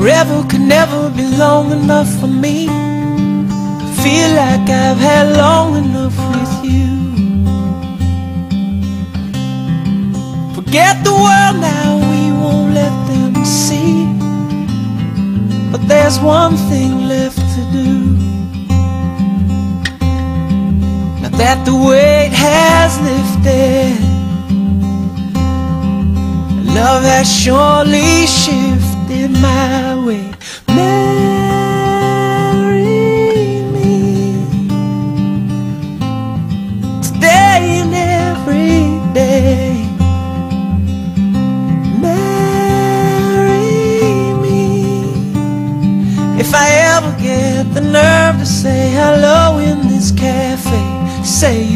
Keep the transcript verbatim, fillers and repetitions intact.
Forever could never be long enough for me. Feel like I've had long enough with you. Forget the world now, we won't let them see. But there's one thing left to do. Now that the weight has lifted, love has surely shifted my way. Marry me today and every day. If I ever get the nerve to say hello in this cafe, say